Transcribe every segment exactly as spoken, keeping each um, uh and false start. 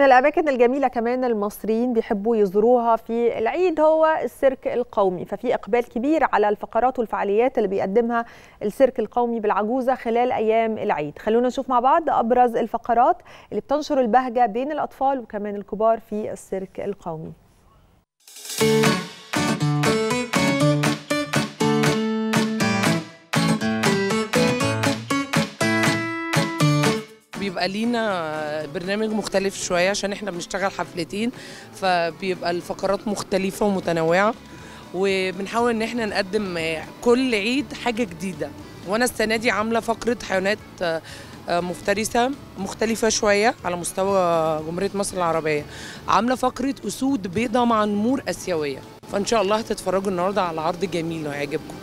الأماكن الجميلة كمان المصريين بيحبوا يزوروها في العيد هو السيرك القومي، ففي إقبال كبير على الفقرات والفعاليات اللي بيقدمها السيرك القومي بالعجوزة خلال أيام العيد. خلونا نشوف مع بعض أبرز الفقرات اللي بتنشر البهجة بين الأطفال وكمان الكبار في السيرك القومي. بيبقى لينا برنامج مختلف شوية عشان احنا بنشتغل حفلتين، فبيبقى الفقرات مختلفة ومتنوعة، وبنحاول ان احنا نقدم كل عيد حاجة جديدة. وانا السنة دي عاملة فقرة حيوانات مفترسة مختلفة شوية على مستوى جمهورية مصر العربية، عاملة فقرة أسود بيضة مع نمور آسيوية، فإن شاء الله هتتفرجوا النهاردة على عرض جميل وهيعجبكم.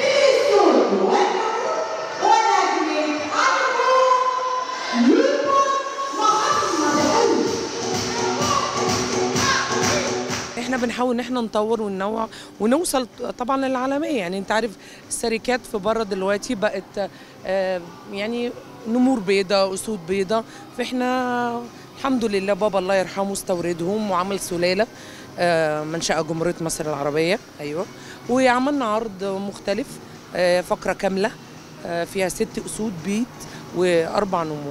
احنا بنحاول ان احنا نطور وننوع ونوصل طبعا للعالميه، يعني انت عارف الشركات في بره دلوقتي بقت يعني نمور بيضاء اسود بيضاء، فاحنا الحمد لله بابا الله يرحمه استوردهم وعمل سلاله منشأة جمهوريه مصر العربيه. ايوه، وعملنا عرض مختلف، فقره كامله فيها ست اسود بيض واربع نمور.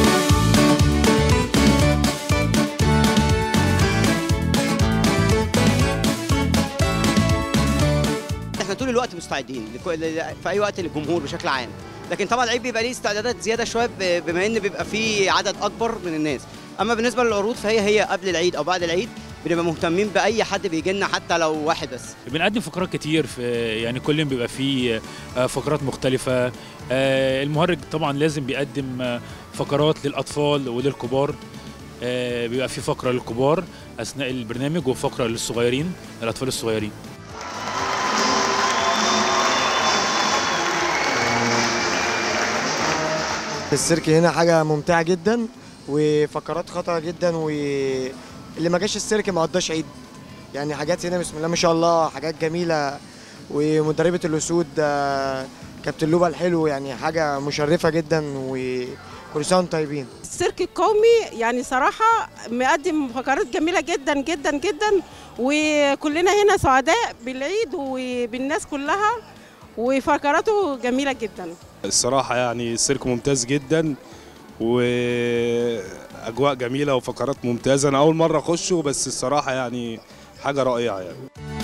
احنا طول الوقت مستعدين في اي وقت للجمهور بشكل عام، لكن طبعا العيد بيبقى ليه استعدادات زياده شويه بما ان بيبقى فيه عدد اكبر من الناس. اما بالنسبه للعروض فهي هي قبل العيد او بعد العيد بنبقى مهتمين باي حد بيجي لنا حتى لو واحد بس. بنقدم فقرات كتير، في يعني كل يوم بيبقى فيه فقرات مختلفه. المهرج طبعا لازم بيقدم فقرات للاطفال وللكبار، بيبقى فيه فقره للكبار اثناء البرنامج وفقره للصغيرين الاطفال الصغيرين. السيرك هنا حاجة ممتعة جدا وفقرات خطرة جدا، واللي ما جاش السيرك ما قضاش عيد. يعني حاجات هنا بسم الله ما شاء الله حاجات جميلة، ومدربة الأسود كابتن لوبا الحلو، يعني حاجة مشرفة جدا وكل سنة وانتم طيبين. السيرك القومي يعني صراحة مقدم فقرات جميلة جدا جدا جدا، وكلنا هنا سعداء بالعيد وبالناس كلها، وفقراته جميلة جدا. الصراحة يعني السيرك ممتاز جدا وأجواء جميلة وفقرات ممتازة. أنا أول مرة أخشه بس الصراحة يعني حاجة رائعة يعني.